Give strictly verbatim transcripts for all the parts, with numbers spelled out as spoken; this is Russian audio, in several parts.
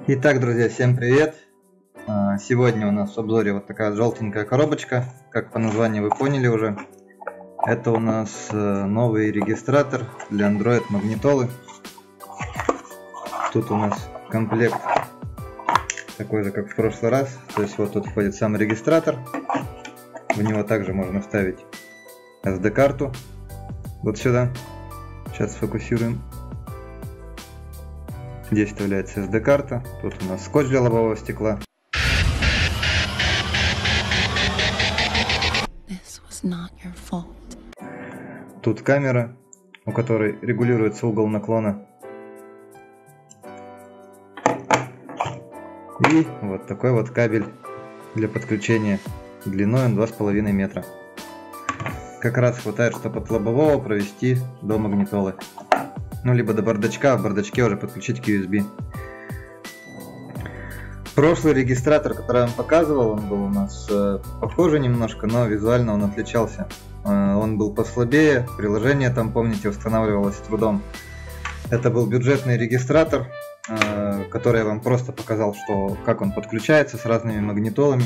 Итак, друзья, всем привет! Сегодня у нас в обзоре вот такая желтенькая коробочка, как по названию вы поняли уже. Это у нас новый регистратор для Android магнитолы. Тут у нас комплект такой же, как в прошлый раз. То есть вот тут входит сам регистратор. В него также можно вставить эс ди-карту. Вот сюда. Сейчас сфокусируем. Здесь вставляется эс ди-карта. Тут у нас скотч для лобового стекла. Тут камера, у которой регулируется угол наклона. И вот такой вот кабель для подключения. Длиной он два с половиной метра. Как раз хватает, чтобы от лобового провести до магнитолы. Ну, либо до бардачка, а в бардачке уже подключить к ю эс би. Прошлый регистратор, который я вам показывал, он был у нас э, похожий немножко, но визуально он отличался. Э, он был послабее, приложение там, помните, устанавливалось с трудом. Это был бюджетный регистратор, э, который я вам просто показал, что, как он подключается с разными магнитолами.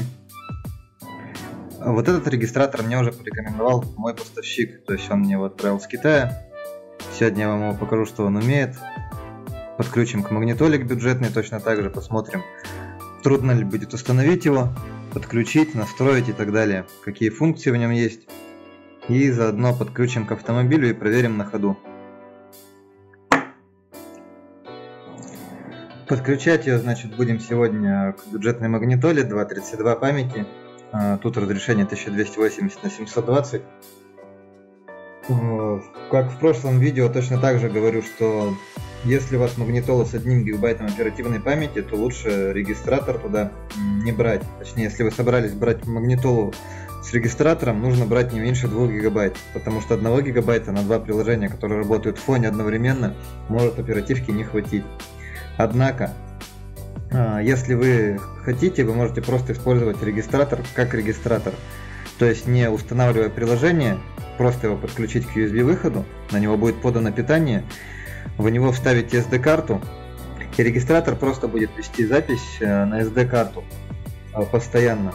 Вот этот регистратор мне уже порекомендовал мой поставщик, то есть он мне его отправил с Китая. Сегодня я вам его покажу, что он умеет. Подключим к магнитоле, к бюджетной, точно так же посмотрим, трудно ли будет установить его, подключить, настроить и так далее, какие функции в нем есть. И заодно подключим к автомобилю и проверим на ходу. Подключать ее, значит, будем сегодня к бюджетной магнитоле два тридцать два памяти. Тут разрешение тысяча двести восемьдесят на семьсот двадцать. Как в прошлом видео, точно так же говорю, что если у вас магнитола с одним гигабайтом оперативной памяти, то лучше регистратор туда не брать. Точнее, если вы собрались брать магнитолу с регистратором, нужно брать не меньше двух гигабайт, потому что одного гигабайта на два приложения, которые работают в фоне одновременно, может оперативки не хватить. Однако, если вы хотите, вы можете просто использовать регистратор как регистратор. То есть не устанавливая приложение, просто его подключить к ю эс би выходу, на него будет подано питание, в него вставите эс ди-карту, и регистратор просто будет вести запись на эс ди-карту постоянно.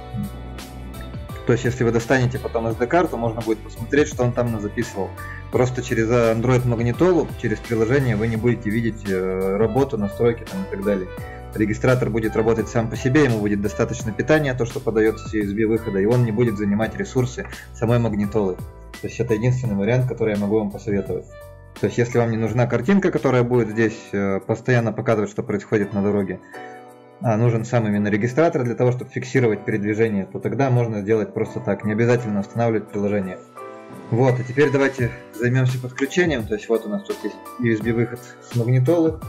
То есть если вы достанете потом эс ди-карту, можно будет посмотреть, что он там записывал. Просто через Android магнитолу, через приложение вы не будете видеть работу, настройки там и так далее. Регистратор будет работать сам по себе, ему будет достаточно питания, то, что подается с ю эс би выхода, и он не будет занимать ресурсы самой магнитолы. То есть это единственный вариант, который я могу вам посоветовать. То есть если вам не нужна картинка, которая будет здесь постоянно показывать, что происходит на дороге, а нужен сам именно регистратор для того, чтобы фиксировать передвижение, то тогда можно сделать просто так, не обязательно устанавливать приложение. Вот, и теперь давайте займемся подключением. То есть вот у нас тут есть ю эс би выход с магнитолы.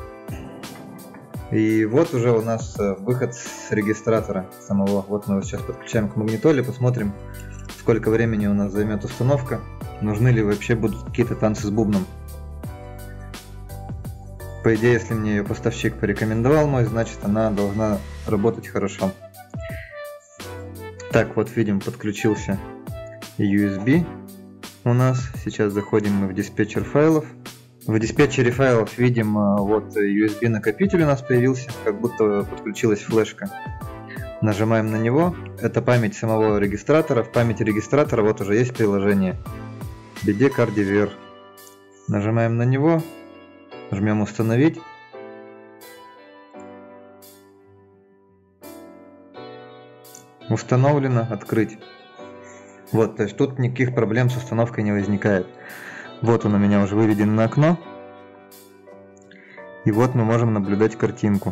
И вот уже у нас выход с регистратора самого. Вот мы его сейчас подключаем к магнитоле, посмотрим, сколько времени у нас займет установка, нужны ли вообще будут какие-то танцы с бубном. По идее, если мне ее поставщик порекомендовал мой, значит она должна работать хорошо. Так, вот видим, подключился ю эс би у нас. Сейчас заходим мы в диспетчер файлов. В диспетчере файлов видим, вот ю эс би накопитель у нас появился, как будто подключилась флешка. Нажимаем на него, это память самого регистратора. В памяти регистратора вот уже есть приложение би ди CardiVer. Нажимаем на него, жмем установить. Установлено, открыть. Вот, то есть тут никаких проблем с установкой не возникает. Вот он у меня уже выведен на окно. И вот мы можем наблюдать картинку.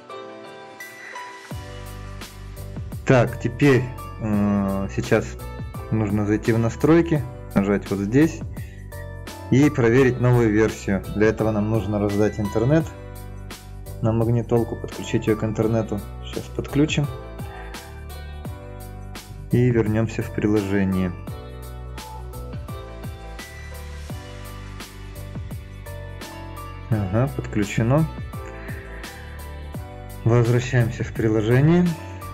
Так, теперь э, сейчас нужно зайти в настройки, нажать вот здесь и проверить новую версию. Для этого нам нужно раздать интернет на магнитолку, подключить ее к интернету. Сейчас подключим и вернемся в приложение. Ага, подключено. Возвращаемся в приложение.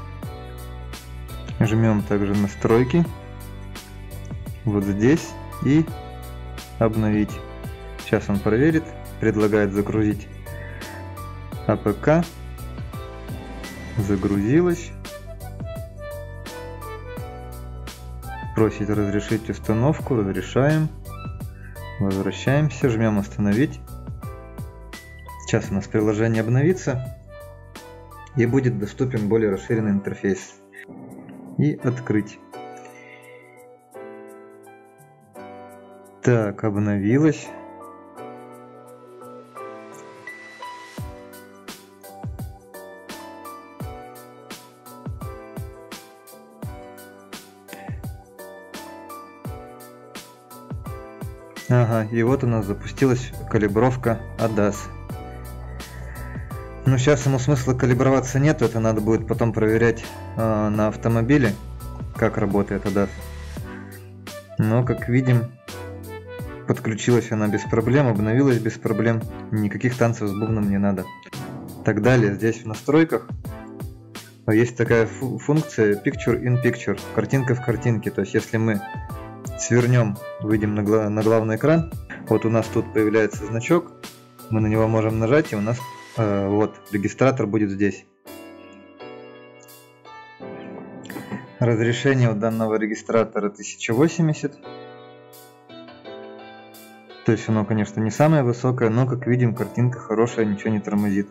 Жмем также настройки. Вот здесь. И обновить. Сейчас он проверит. Предлагает загрузить эй пи кей. Загрузилась. Просит разрешить установку. Разрешаем. Возвращаемся. Жмем «Остановить». Сейчас у нас приложение обновится. И будет доступен более расширенный интерфейс. И открыть. Так, обновилось. Ага, и вот у нас запустилась калибровка АДАС. Но сейчас ему смысла калиброваться нет, это надо будет потом проверять э, на автомобиле, как работает АДАС. Но, как видим, подключилась она без проблем, обновилась без проблем, никаких танцев с бубном не надо. Так далее, здесь в настройках есть такая фу функция Picture in Picture, картинка в картинке, то есть если мы свернем, выйдем на, гла на главный экран, вот у нас тут появляется значок, мы на него можем нажать, и у нас э, вот регистратор будет здесь. Разрешение у данного регистратора тысяча восемьдесят. То есть оно, конечно, не самое высокое, но, как видим, картинка хорошая, ничего не тормозит.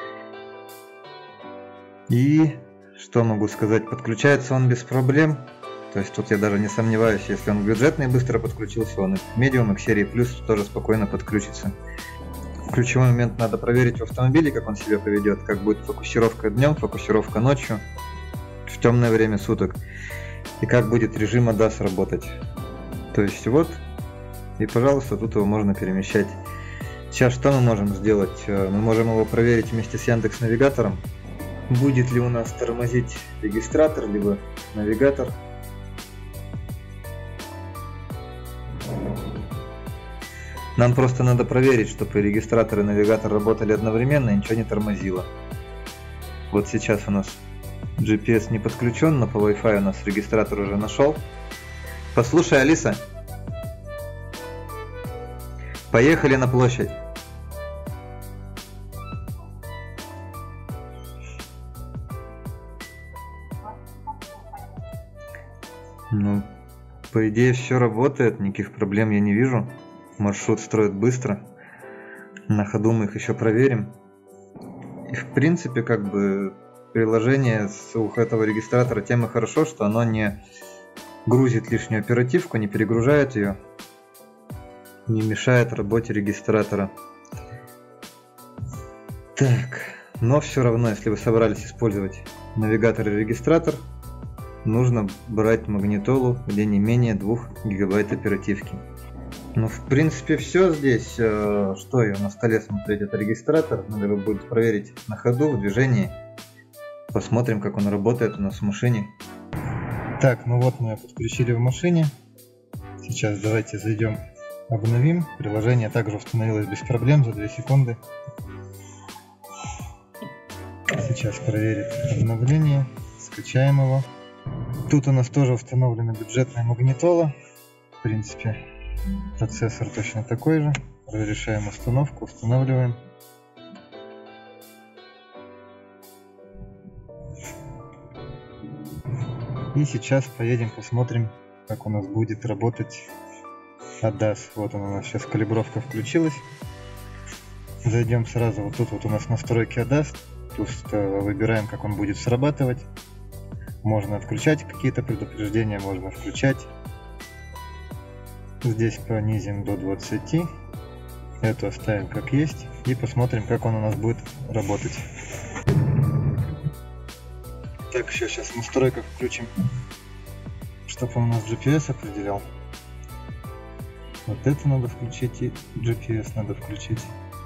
И что могу сказать, подключается он без проблем. То есть тут я даже не сомневаюсь, если он бюджетный быстро подключился, он и к Medium, и к серии Plus тоже спокойно подключится. Ключевой момент надо проверить в автомобиле, как он себя поведет, как будет фокусировка днем, фокусировка ночью, в темное время суток, и как будет режим АДАС работать. То есть вот, и пожалуйста, тут его можно перемещать. Сейчас что мы можем сделать? Мы можем его проверить вместе с Яндекс.Навигатором. Будет ли у нас тормозить регистратор, либо навигатор. Нам просто надо проверить, чтобы регистратор и навигатор работали одновременно и ничего не тормозило. Вот сейчас у нас джи пи эс не подключен, но по Wi-Fi у нас регистратор уже нашел. Послушай, Алиса, поехали на площадь. Ну, по идее все работает, никаких проблем я не вижу. Маршрут строит быстро. На ходу мы их еще проверим. И в принципе, как бы, приложение с у этого регистратора тем и хорошо, что оно не грузит лишнюю оперативку, не перегружает ее, не мешает работе регистратора. Так, но все равно, если вы собрались использовать навигатор и регистратор, нужно брать магнитолу, где не менее двух гигабайт оперативки. Ну, в принципе, все здесь. Что я на столе смотреть? Это регистратор. Надо его будет проверить на ходу, в движении. Посмотрим, как он работает у нас в машине. Так, ну вот мы подключили в машине. Сейчас давайте зайдем, обновим. Приложение также установилось без проблем за две секунды. Сейчас проверит обновление. Скачаем его. Тут у нас тоже установлена бюджетная магнитола. В принципе, процессор точно такой же. Разрешаем установку, устанавливаем. И сейчас поедем, посмотрим, как у нас будет работать АДАС. Вот он у нас сейчас калибровка включилась. Зайдем сразу, вот тут вот у нас настройки АДАС. Тут выбираем, как он будет срабатывать. Можно отключать какие-то предупреждения, можно включать. Здесь понизим до двадцати. Эту оставим как есть. И посмотрим, как он у нас будет работать. Так, еще сейчас в настройках включим, чтобы он у нас джи пи эс определял. Вот это надо включить, и джи пи эс надо включить.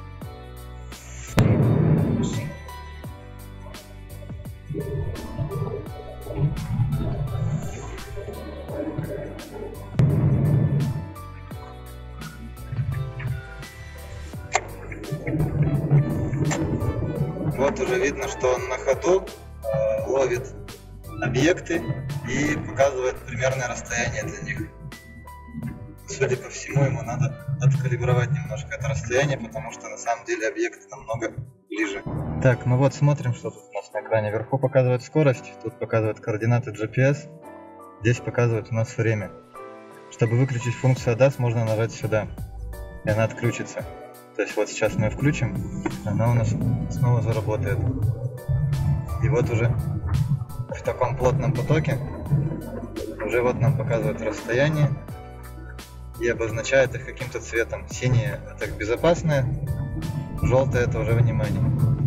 Вот уже видно, что он на ходу э, ловит объекты и показывает примерное расстояние для них. Судя по всему, ему надо откалибровать немножко это расстояние, потому что на самом деле объекты намного ближе. Так, ну вот смотрим, что тут у нас на экране. Вверху показывает скорость, тут показывает координаты джи пи эс, здесь показывает у нас время. Чтобы выключить функцию эй ди эй эс, можно нажать сюда, и она отключится. То есть вот сейчас мы ее включим, она у нас снова заработает. И вот уже в таком плотном потоке уже вот нам показывает расстояние и обозначает их каким-то цветом. Синее — это безопасное, желтое — это уже внимание.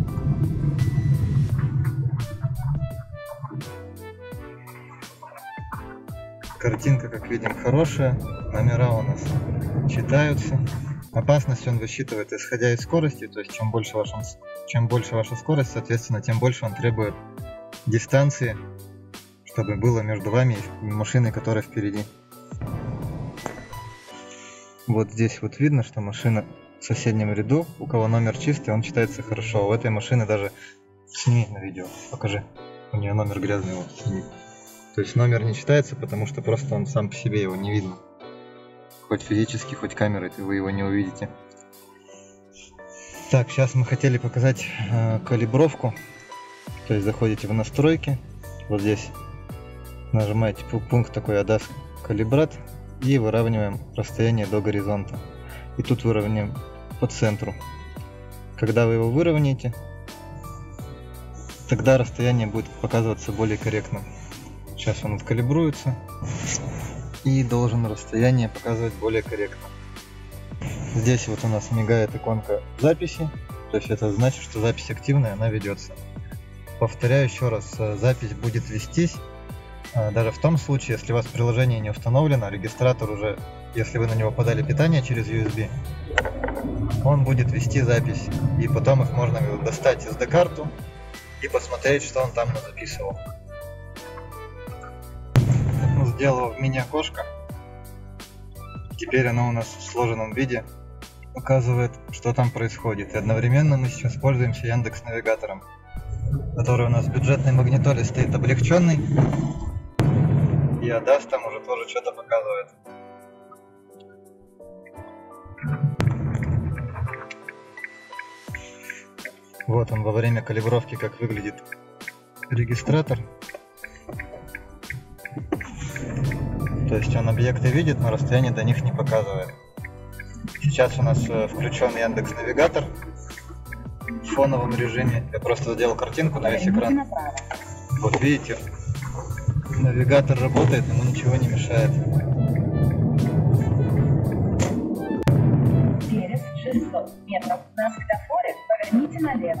Картинка, как видим, хорошая, номера у нас читаются. Опасность он высчитывает исходя из скорости, то есть чем больше ваша, чем больше ваша скорость, соответственно, тем больше он требует дистанции, чтобы было между вами и машиной, которая впереди. Вот здесь вот видно, что машина в соседнем ряду, у кого номер чистый, он читается хорошо. У этой машины даже сними на видео, покажи, у нее номер грязный, вот сними. То есть номер не читается, потому что просто он сам по себе, его не видно. Хоть физически, хоть камерой вы его не увидите. Так, сейчас мы хотели показать э, калибровку. То есть заходите в настройки, вот здесь нажимаете пункт такой эй ди эй эс калибрат и выравниваем расстояние до горизонта. И тут выровняем по центру. Когда вы его выровняете, тогда расстояние будет показываться более корректным. Сейчас он откалибруется и должен расстояние показывать более корректно. Здесь вот у нас мигает иконка записи, то есть это значит, что запись активная, она ведется. Повторяю еще раз, запись будет вестись даже в том случае, если у вас приложение не установлено, регистратор уже, если вы на него подали питание через ю эс би, он будет вести запись, и потом их можно достать эс ди-карту и посмотреть, что он там записывал. Сделал в мини-окошко. Теперь оно у нас в сложенном виде показывает, что там происходит. И одновременно мы сейчас пользуемся Яндекс.Навигатором, который у нас в бюджетной магнитоле стоит облегченный. И эй ди эй эс там уже тоже что-то показывает. Вот он во время калибровки, как выглядит регистратор. То есть он объекты видит, но расстояние до них не показывает. Сейчас у нас включен Яндекс.Навигатор в фоновом режиме. Я просто сделал картинку на весь экран. Вот видите, навигатор работает, ему ничего не мешает. Через шестьсот метров на светофоре поверните налево.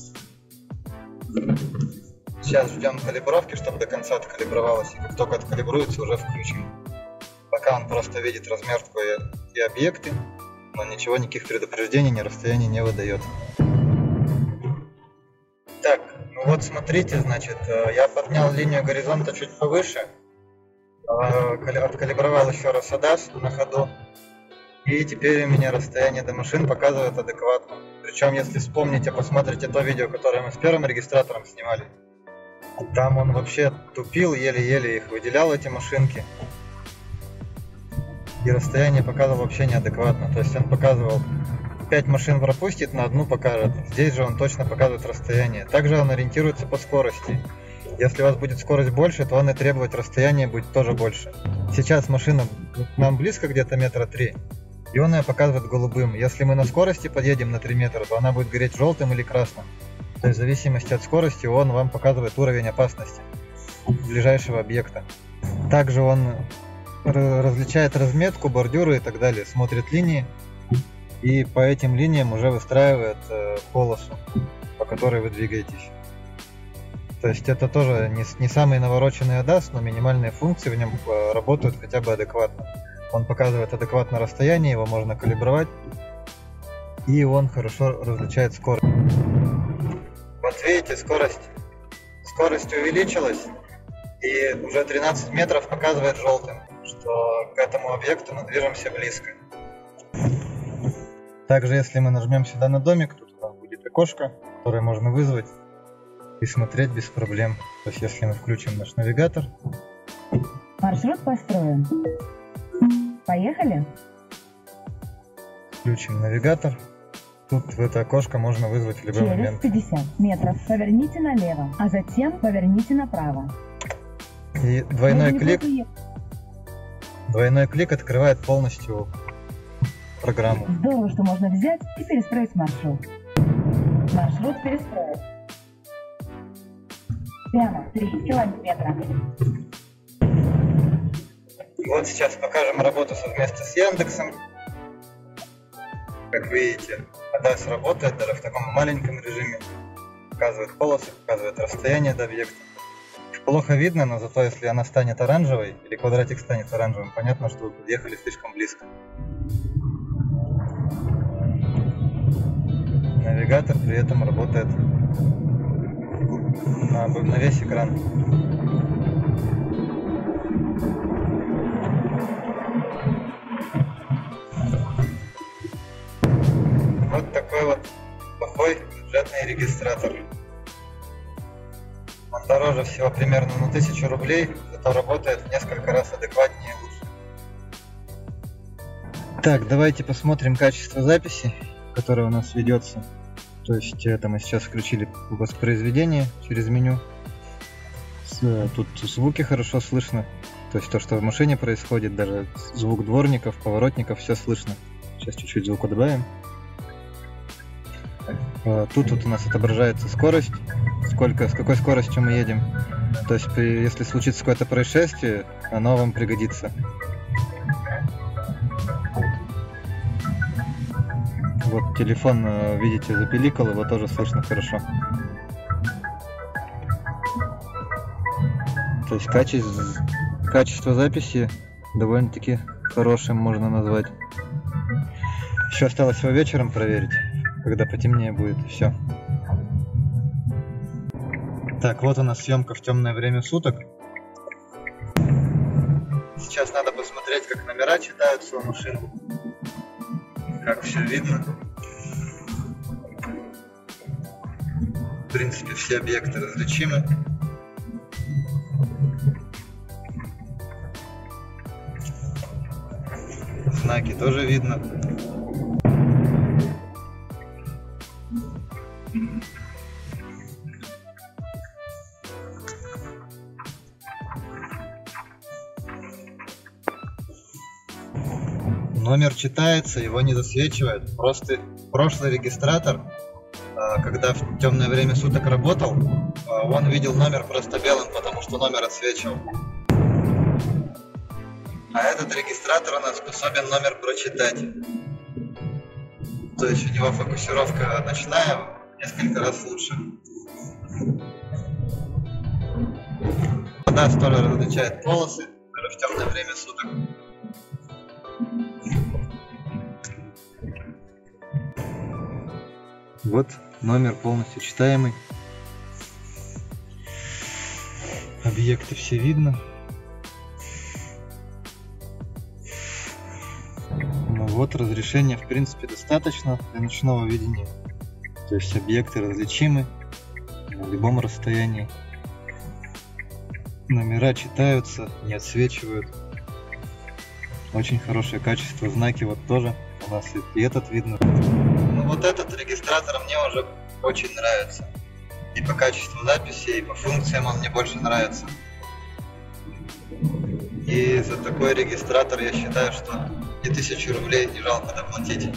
Сейчас ждем калибровки, чтобы до конца откалибровалось, и как только откалибруется, уже включим. Пока он просто видит разметку и, и объекты, но ничего, никаких предупреждений, ни расстояний не выдает. Так, ну вот смотрите, значит, я поднял линию горизонта чуть повыше, откалибровал еще раз эй ди эй эс на ходу, и теперь у меня расстояние до машин показывает адекватно. Причем, если вспомните, посмотрите то видео, которое мы с первым регистратором снимали, там он вообще тупил, еле-еле их выделял, эти машинки. И расстояние показывал вообще неадекватно. То есть он показывал пять машин пропустит, на одну покажет. Здесь же он точно показывает расстояние. Также он ориентируется по скорости. Если у вас будет скорость больше, то он и требовать расстояние будет тоже больше. Сейчас машина к нам близко, где-то метра три, и он ее показывает голубым. Если мы на скорости подъедем на три метра, то она будет гореть желтым или красным. То есть в зависимости от скорости он вам показывает уровень опасности ближайшего объекта. Также он различает разметку, бордюры и так далее, смотрит линии и по этим линиям уже выстраивает э, полосу, по которой вы двигаетесь. То есть это тоже не, не самый навороченный эй ди эй эс, но минимальные функции в нем э, работают хотя бы адекватно. Он показывает адекватное расстояние, его можно калибровать, и он хорошо различает скорость. Вот видите, скорость, скорость увеличилась, и уже тринадцать метров показывает желтым, что к этому объекту мы движемся близко. Также, если мы нажмем сюда на домик, тут у нас будет окошко, которое можно вызвать и смотреть без проблем. То есть, если мы включим наш навигатор. Маршрут построен. Поехали. Включим навигатор. Тут в это окошко можно вызвать в любой Через момент. пятьдесят метров поверните налево, а затем поверните направо. И двойной Вы клик, неплохо двойной клик открывает полностью программу. е- Здорово, что можно взять и перестроить маршрут. Маршрут перестроен. Прямо три километра. Вот сейчас покажем работу совместно с Яндексом. Как видите, АДАС работает даже в таком маленьком режиме. Показывает полосы, показывает расстояние до объекта. Плохо видно, но зато если она станет оранжевой, или квадратик станет оранжевым, понятно, что вы подъехали слишком близко. Навигатор при этом работает на, на весь экран. Вот такой вот плохой бюджетный регистратор. Он дороже всего примерно на тысячу рублей, зато работает в несколько раз адекватнее и лучше. Так, давайте посмотрим качество записи, которое у нас ведется. То есть это мы сейчас включили воспроизведение через меню. С, тут звуки хорошо слышно. То есть то, что в машине происходит, даже звук дворников, поворотников, все слышно. Сейчас чуть-чуть звука добавим. Тут вот у нас отображается скорость, сколько, с какой скоростью мы едем. То есть при, если случится какое-то происшествие, оно вам пригодится. Вот телефон, видите, запиликал, его тоже слышно хорошо. То есть качество, качество записи довольно-таки хорошим можно назвать. Еще осталось его вечером проверить, когда потемнее будет, и все. Так, вот у нас съемка в темное время суток. Сейчас надо посмотреть, как номера читаются у машин. Как все видно. В принципе, все объекты различимы. Знаки тоже видно. Номер читается, его не засвечивают. Просто прошлый регистратор, когда в темное время суток работал, он видел номер просто белым, потому что номер отсвечивал. А этот регистратор у нас способен номер прочитать. То есть у него фокусировка ночная несколько раз лучше. АДАС тоже различает полосы, даже в темное время суток. Вот номер полностью читаемый. Объекты все видно. Ну вот, разрешения в принципе достаточно для ночного видения. То есть объекты различимы на любом расстоянии. Номера читаются, не отсвечивают. Очень хорошее качество. Знаки вот тоже у нас и этот видно. Ну вот этот регистратор мне уже очень нравится. И по качеству записи, и по функциям он мне больше нравится. И за такой регистратор я считаю, что и тысячу рублей не жалко доплатить.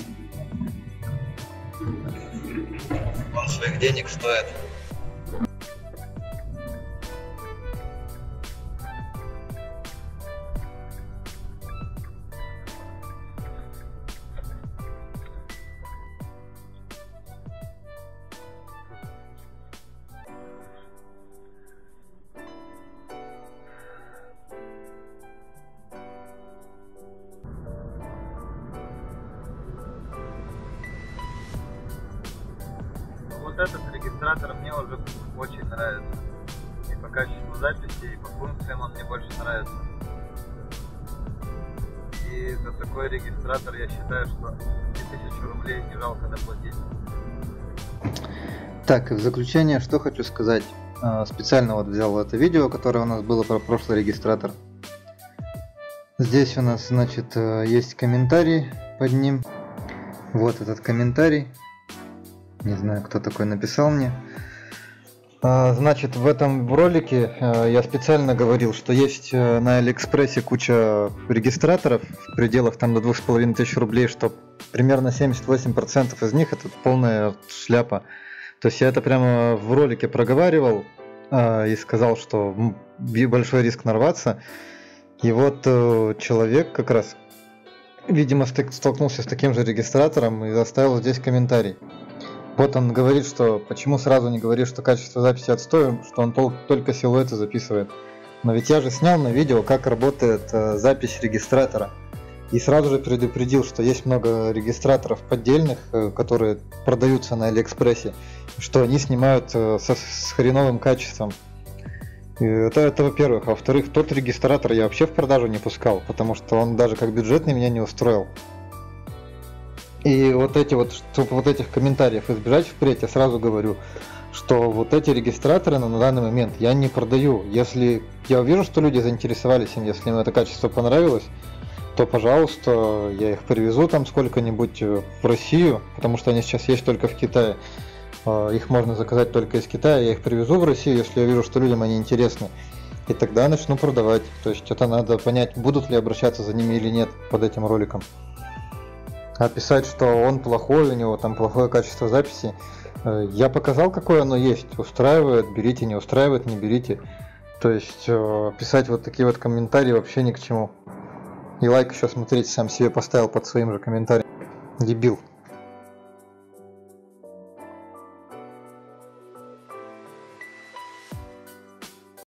Он своих денег стоит. Вот этот регистратор мне уже очень нравится. И по качеству записи, и по функциям он мне больше нравится. И за такой регистратор я считаю, что и тысячу рублей не жалко доплатить. Так, и в заключение, что хочу сказать. Специально вот взял это видео, которое у нас было про прошлый регистратор. Здесь у нас, значит, есть комментарий под ним. Вот этот комментарий. Не знаю, кто такой написал мне. Значит, в этом ролике я специально говорил, что есть на Алиэкспрессе куча регистраторов в пределах там до двух с половиной тысяч рублей, что примерно семьдесят восемь процентов из них это полная шляпа. То есть я это прямо в ролике проговаривал и сказал, что большой риск нарваться. И вот человек как раз, видимо, столкнулся с таким же регистратором и оставил здесь комментарий. Вот он говорит, что почему сразу не говоришь, что качество записи отстой, что он только силуэты записывает. Но ведь я же снял на видео, как работает э, запись регистратора. И сразу же предупредил, что есть много регистраторов поддельных, э, которые продаются на Алиэкспрессе, что они снимают э, со, с хреновым качеством. И это, это во-первых. А во-вторых, тот регистратор я вообще в продажу не пускал, потому что он даже как бюджетный меня не устроил. И вот эти вот, чтобы вот этих комментариев избежать впредь, я сразу говорю, что вот эти регистраторы на данный момент я не продаю. Если я увижу, что люди заинтересовались им, если им это качество понравилось, то, пожалуйста, я их привезу там сколько-нибудь в Россию, потому что они сейчас есть только в Китае. Их можно заказать только из Китая, я их привезу в Россию, если я вижу, что людям они интересны. И тогда начну продавать. То есть это надо понять, будут ли обращаться за ними или нет под этим роликом. А писать, что он плохой, у него там плохое качество записи, я показал, какое оно есть. Устраивает, берите, не устраивает, не берите. То есть писать вот такие вот комментарии вообще ни к чему. И лайк еще, смотрите, сам себе поставил под своим же комментарием. Дебил.